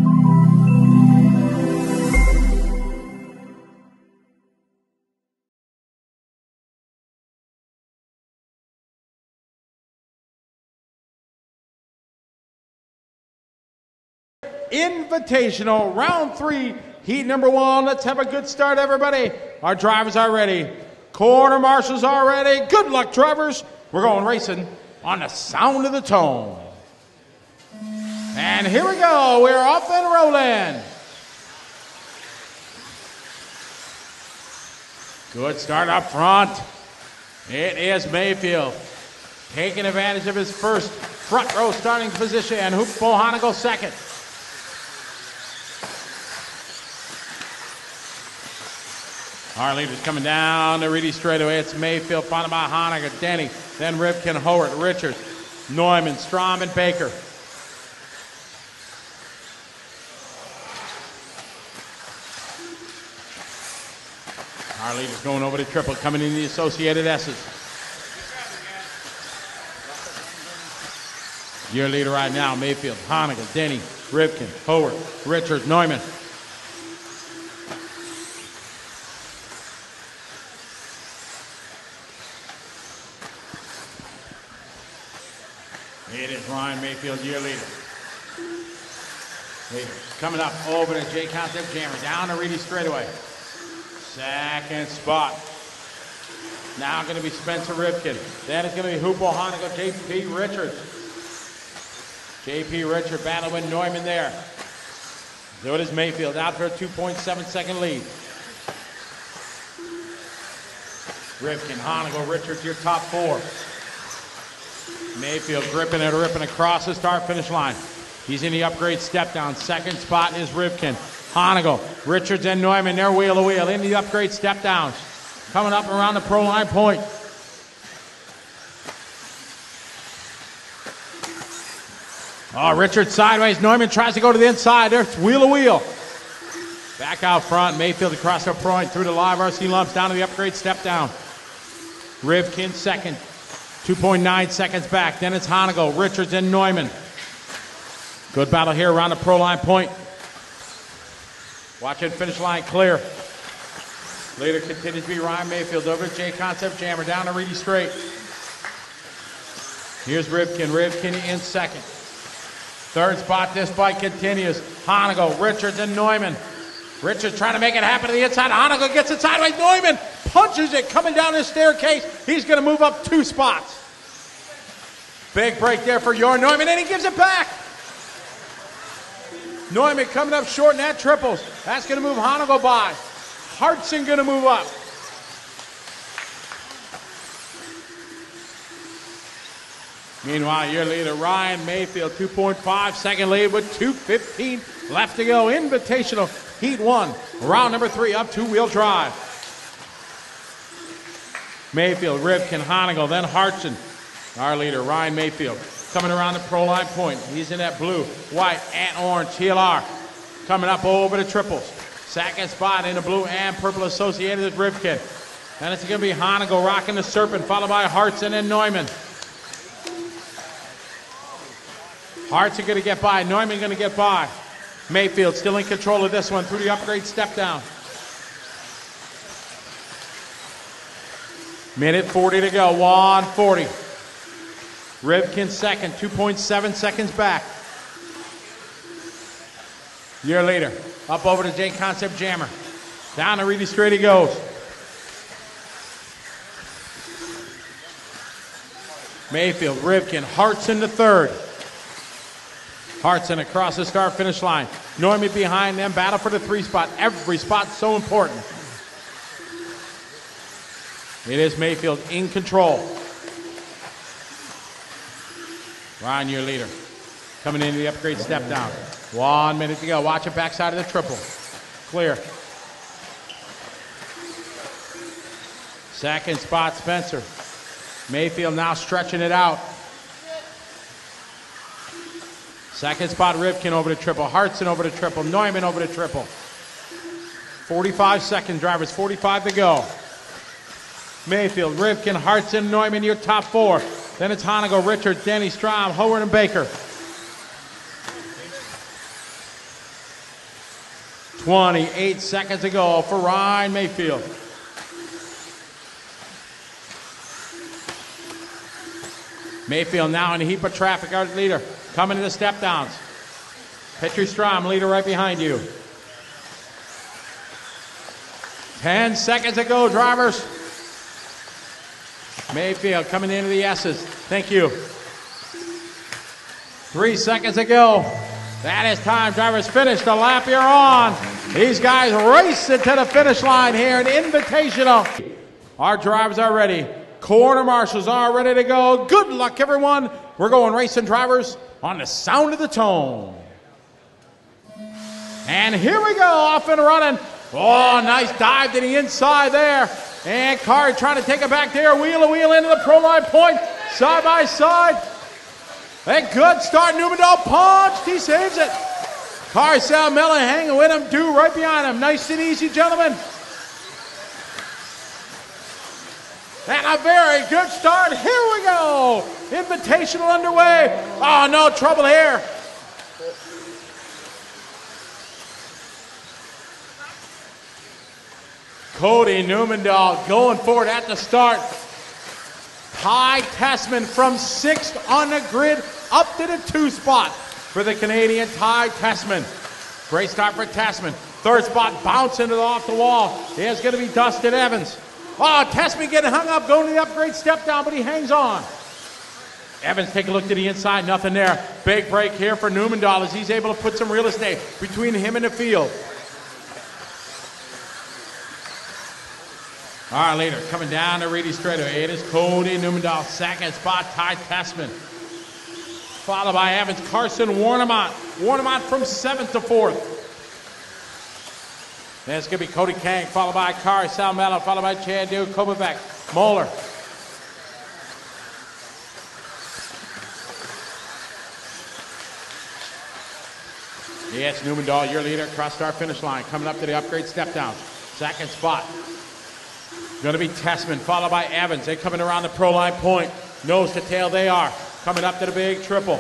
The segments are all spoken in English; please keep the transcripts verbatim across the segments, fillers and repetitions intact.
Invitational, round three, heat number one. Let's have a good start, everybody. Our drivers are ready. Corner marshals are ready. Good luck, drivers. We're going racing on the sound of the tone. And here we go. We're off and rolling. Good start up front. It is Mayfield taking advantage of his first front row starting position, and Hoop Bohanna goes second. Our leaders coming down the Reedy straightaway. It's Mayfield, followed by Honegger, Denny, then Rivkin, Howard, Richards, Neumann, Strom, and Baker. Our leaders going over to triple, coming in the Associated S's. Your leader right now, Mayfield, Honegger, Denny, Rivkin, Howard, Richards, Neumann. It is Ryan Mayfield, your leader. Leader coming up over to J Concept Jammer, down to Reedy straightaway. Second spot. Now going to be Spencer Rivkin. Then it's going to be Hoop Bohanna, J P Richards. J P Richards battling Neumann there. So it is Mayfield out for a two point seven second lead. Rivkin, Honegger, Richards, your top four. Mayfield gripping and ripping across the start finish line. He's in the upgrade step down. Second spot is Rivkin. Honegger, Richards, and Neumann, they're wheel to wheel in the upgrade step downs. Coming up around the pro line point. Oh, Richards sideways. Neumann tries to go to the inside. There's wheel to wheel. Back out front. Mayfield across the point through the live R C lumps down to the upgrade step down. Rivkin second. two point nine seconds back. Then it's Honegger, Richards, and Neumann. Good battle here around the pro line point. Watch it, finish line clear. Leader continues to be Ryan Mayfield over to J Concept Jammer, down to Reedy straight. Here's Rivkin. Rivkin in second. Third spot, this fight continues. Honegger, Richards, and Neumann. Richards trying to make it happen to the inside. Honegger gets it sideways. Neumann punches it coming down the staircase. He's going to move up two spots. Big break there for your Neumann, and he gives it back. Neumann coming up short in that triples. That's going to move Honegger by. Hartson going to move up. Meanwhile, your leader, Ryan Mayfield, two point five second lead with two fifteen left to go. Invitational Heat one, round number three, up two-wheel drive. Mayfield, Rivkin, Honegger, then Hartson. Our leader, Ryan Mayfield, coming around the pro line point. He's in that blue, white, and orange T L R. Coming up over the triples. Second spot in the blue and purple associated with Rivkin. Then it's going to be Honegger rocking the Serpent, followed by Hartson and Neumann. Hartson going to get by, Neumann going to get by. Mayfield still in control of this one through the upgrade step down. Minute forty to go, one forty. Rivkin second, two point seven seconds back. Your leader, up over to J Concept Jammer. Down to Reedy straight he goes. Mayfield, Rivkin, Hartson the third. Hartson across the start finish line. Neumann behind them, battle for the three spot. Every spot so important. It is Mayfield in control. Ryan, your leader. Coming into the upgrade step down. One minute to go. Watch it backside of the triple. Clear. Second spot, Spencer. Mayfield now stretching it out. Second spot, Rivkin over to triple. Hartson over to triple. Neumann over to triple. forty-five seconds, drivers. forty-five to go. Mayfield, Rivkin, Hartson, Neumann, your top four. Then it's Honegger, Richard, Denny, Strom, Howard, and Baker. twenty-eight seconds to go for Ryan Mayfield. Mayfield now in a heap of traffic, our leader. Coming to the step downs. Petri Strom, leader right behind you. ten seconds to go, drivers. Mayfield coming into the S's. Thank you. Three seconds to go. That is time. Drivers finish the lap you're on. These guys racing to the finish line here in Invitational. Our drivers are ready. Corner marshals are ready to go. Good luck, everyone. We're going racing, drivers, on the sound of the tone. And here we go, off and running. Oh, nice dive to the inside there. And Kari trying to take it back there. Wheel a wheel into the pro line point. Side by side. A good start. Newmandahl punched. He saves it. Kari Salmela hanging with him. Dew right behind him. Nice and easy, gentlemen. And a very good start. Here we go. Invitational underway. Oh, no trouble here. Cody Newmandahl going forward at the start. Ty Tessman from sixth on the grid up to the two spot for the Canadian Ty Tessman. Great start for Tessman. Third spot bouncing it off the wall. There's going to be Dustin Evans. Oh, Tessman getting hung up, going to the upgrade step down, but he hangs on. Evans take a look to the inside, nothing there. Big break here for Newmandahl as he's able to put some real estate between him and the field. Our leader coming down the Reedy straightaway. It is Cody Newmandahl. Second spot, Ty Tessman. Followed by Evans, Carson Warnemont. Warnemont from seventh to fourth. Then it's going to be Cody Kang, followed by Kari Salmela, followed by Chandu Kovac, Moeller. Yes, Newmandahl, your leader, across our finish line, coming up to the upgrade step down. Second spot. Going to be Tessman, followed by Evans. They're coming around the pro line point. Nose to tail they are. Coming up to the big triple.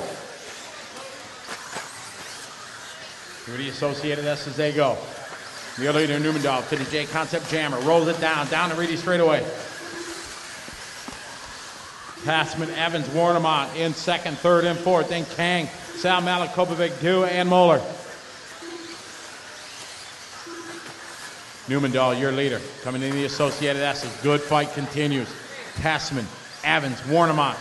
Through the Associated S as they go. The leader, Newmandahl, to the J Concept Jammer. Rolls it down, down to Reedy straightaway. Tessman, Evans, Warnemont in second, third, and fourth. Then Kang, Sal Malakovic, Dew, and Moeller. Newmandahl, your leader, coming in the Associated S's. Good fight continues. Tessman, Evans, Warnemont.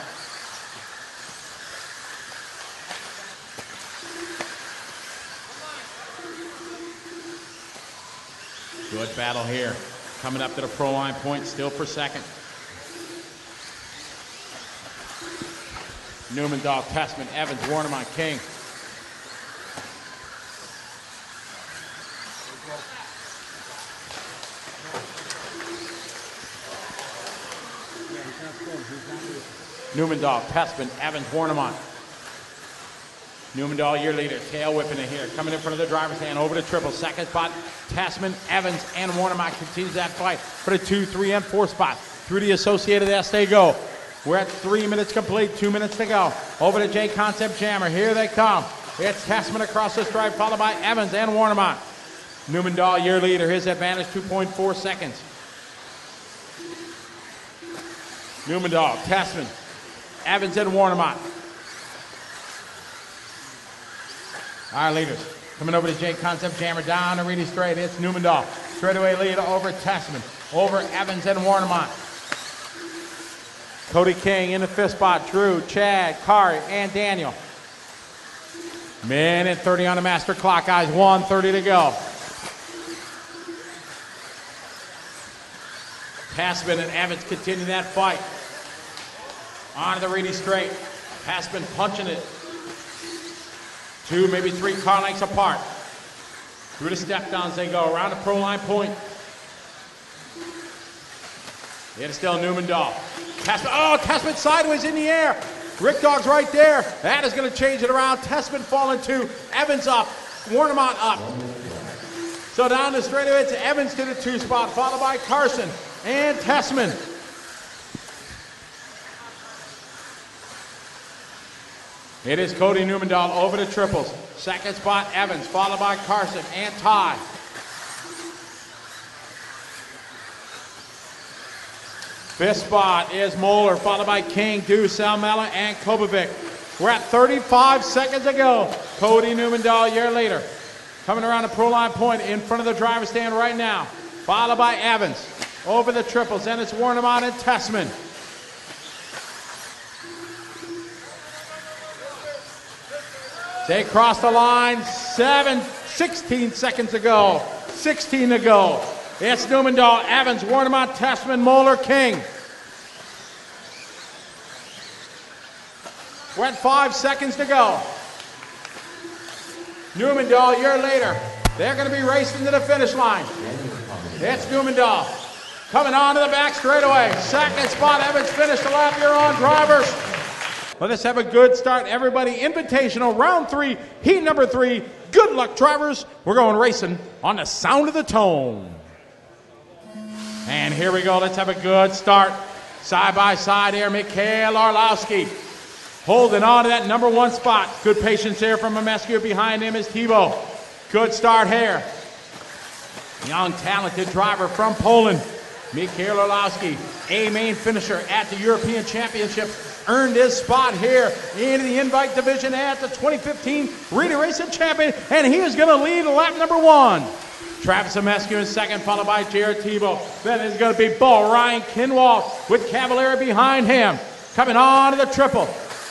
Good battle here. Coming up to the pro line point, still for second. Newmandahl, Tessman, Evans, Warnemont, King. Newmandahl, Tessman, Evans, Warnemont. Newmandahl, your leader, tail whipping it here. Coming in front of the driver's hand, over the triple. Second spot, Tessman, Evans, and Warnemont continues that fight for the two, three, and four spot. Through the Associated S they go. We're at three minutes complete, two minutes to go. Over to J Concept Jammer, here they come. It's Tessman across the stripe, followed by Evans and Warnemont. Newmandahl, your leader, his advantage two point four seconds. Newmandahl, Tessman, Evans and Warnemont. Our leaders coming over to J Concept Jammer, down to Reedy straight. It's Newmandahl. Straightaway lead over Tessman, over Evans and Warnemont. Cody King in the fifth spot. Drew, Chad, Kari, and Daniel. Minute thirty on the master clock, guys. one thirty to go. Tessman and Evans continue that fight. On to the Reedy straight. Tessman punching it. Two, maybe three car lengths apart. Through the step downs they go, around the pro line point. It's still Newmandahl. Tessman, oh, Tessman sideways in the air. Rick Dog's right there. That is going to change it around. Tessman falling two. Evans up. Warnemont up. So down the straightaway, it's Evans to the two spot, followed by Carson and Tessman. It is Cody Newmandahl over the triples. Second spot, Evans, followed by Carson and Ty. Fifth spot is Moeller, followed by King, Deuce, Salmela, and Kobovic. We're at thirty-five seconds to go. Cody Newmandahl a year later. Coming around the pro line point in front of the driver's stand right now. Followed by Evans. Over the triples. Then it's Warnemont and Tessman. They cross the line. Seven, sixteen seconds to go. sixteen to go. It's Newmandahl, Evans, Warnemont, Tessman, Moeller, King. We're at five seconds to go. Newmandahl, a year later, they're going to be racing to the finish line. It's Newmandahl coming on to the back straightaway. Second spot, Evans finished the lap. You're on, drivers. Let us have a good start, everybody. Invitational, round three, heat number three. Good luck, drivers. We're going racing on the sound of the tone. And here we go. Let's have a good start. Side by side here, Mikhail Orlowski holding on to that number one spot. Good patience there from Amescu. Behind him is Thibault. Good start here. Young, talented driver from Poland. Mikhail Orlowski, a main finisher at the European Championship. Earned his spot here in the Invite Division at the twenty fifteen Reedy Racing Champion. And he is going to lead lap number one. Travis Amescu in second, followed by Jared Thibault. Then it's going to be Bull Ryan Kinwald with Cavalier behind him. Coming on to the triple.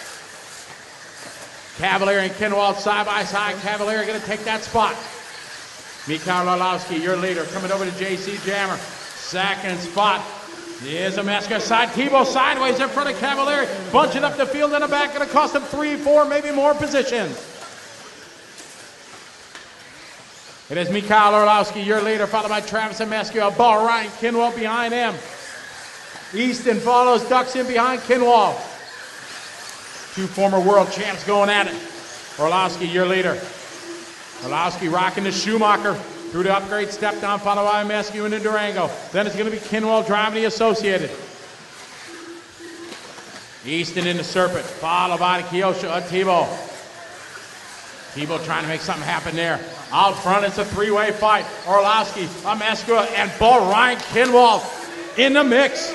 Cavalier and Kinwald side by side. Cavalier going to take that spot. Mikhail Orlowski, your leader, coming over to J C Jammer. Second spot is Amescu side. Thibault sideways in front of Cavalier. Bunching up the field in the back. Going to cost him three, four, maybe more positions. It is Mikhail Orlowski, your leader, followed by Travis Amescu. A ball, Ryan Kinwald behind him. Easton follows, ducks in behind Kinwald. Two former world champs going at it. Orlowski, your leader. Orlowski rocking the Schumacher through the upgrade step down, followed by Amescu into Durango. Then it's going to be Kinwald driving the Associated. Easton into Serpent, followed by Kyosho uh, Thibault. Thibault trying to make something happen there. Out front, it's a three-way fight. Orlowski, Amescu, and Bull Ryan Kinwald in the mix.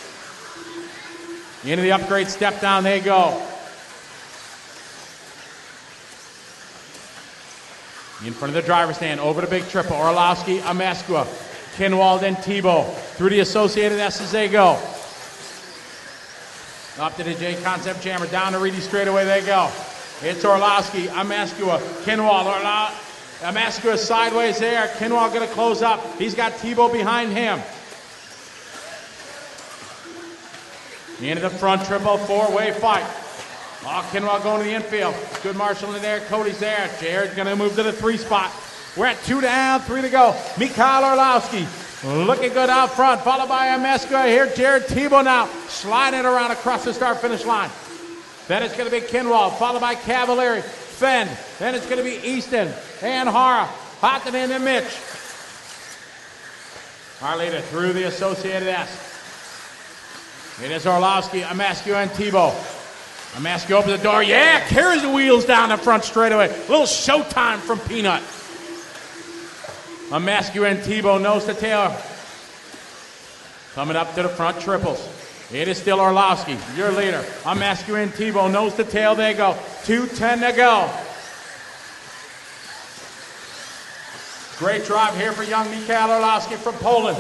Into the upgrade step down they go. In front of the driver's stand, over the big triple. Orlowski, Amescu, Kinwald, and Thibault. Through the Associated S as they go. Up to the J Concept Jammer, down to Reedy straightaway they go. It's Orlowski, Amescu, Kinwald. Orla Amescu sideways there. Kinwald going to close up. He's got Thibault behind him. Into the front triple, four-way fight. Oh, Kinwald going to the infield. Good marshalling there. Cody's there. Jared's going to move to the three spot. We're at two down, three to go. Mikhail Orlowski looking good out front, followed by Amescu. Here, Jared Thibault now sliding around across the start-finish line. Then it's going to be Kinwald, followed by Cavalieri, Fenn. Then it's going to be Easton and Hara. Hotten in and Mitch. Our leader through the Associated S. It is Orlowski, Amescu, and Thibault. Amescu opens the door. Yeah, carries the wheels down the front straightaway. A little showtime from Peanut. Amescu and Thibault nose to tail. Coming up to the front triples. It is still Orlowski, your leader. Amescu and Thibault nose to tail. They go. two ten to go. Great drive here for young Mikhail Orlowski from Poland.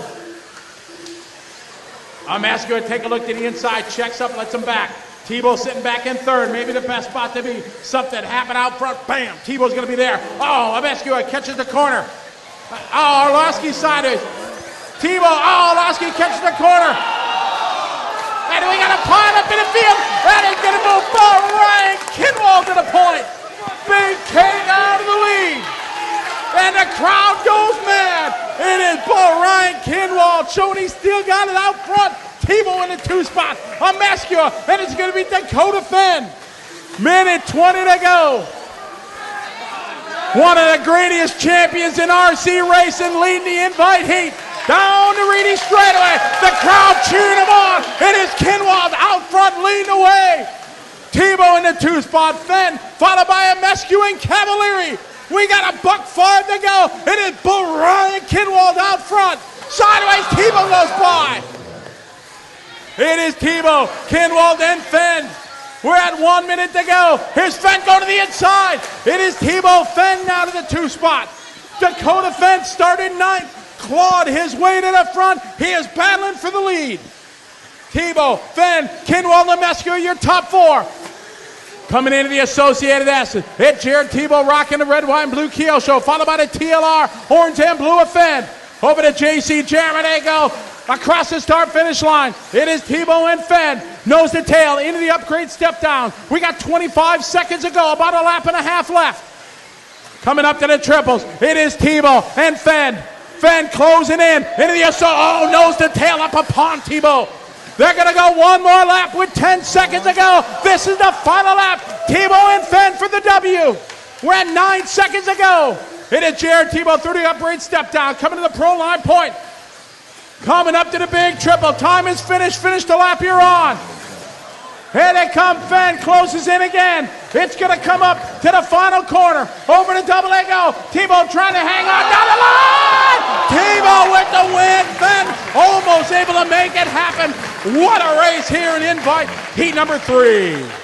Amescu, take a look to the inside, checks up, lets him back. Thibault sitting back in third, maybe the best spot to be. Something happened out front, bam, Thibault's going to be there. Oh, Amescu catches the corner. Oh, Orlowski sideways. Thibault, oh, Orlowski catches the corner. And we got a pile up in the field. That is going to move ball right. Kinwald to the point. Big King out of the lead. And the crowd goes mad. It is Bull Ryan Kinwald showing he still got it out front. Thibault in the two spot. Amescu, and it's going to be Dakota Fenn. Minute twenty to go. One of the greatest champions in R C racing leading the invite heat. Down to Reedy straightaway. The crowd cheering him on. It is Kinwald out front leading away. Thibault in the two spot. Fenn followed by Amescu and Cavalieri. We got a buck five to go. It is Bull Ryan Kinwald out front. Sideways, Thibault goes by. It is Tebow, Kinwald, and Fenn. We're at one minute to go. Here's Fenn going to the inside. It is Tebow, Fenn now to the two spot. Dakota Fenn started ninth, clawed his way to the front. He is battling for the lead. Tebow, Fenn, Kinwald, Lemescu, your top four. Coming into the Associated S, it's Jared Tebow rocking the red, white, and blue Keel show, followed by the T L R, orange and blue of Fenn. Over to J C Jarrett, they go across the start-finish line. It is Tebow and Fenn, nose to tail, into the upgrade step down. We got twenty-five seconds to go, about a lap and a half left. Coming up to the triples, it is Tebow and Fenn. Fenn closing in, into the Associated, oh, nose to tail up upon Tebow. They're going to go one more lap with ten seconds to go. This is the final lap. Tebow and Fenn for the W. We're at nine seconds to go. It is Jared Tebow through the upgrade step down, coming to the pro line point. Coming up to the big triple. Time is finished. Finish the lap you're on. Here they come. Fenn closes in again. It's going to come up to the final corner. Over to double A go. Tebow trying to hang on down the line. Tebow with the win. Fenn almost able to make it happen. What a race here in Invite Heat number three.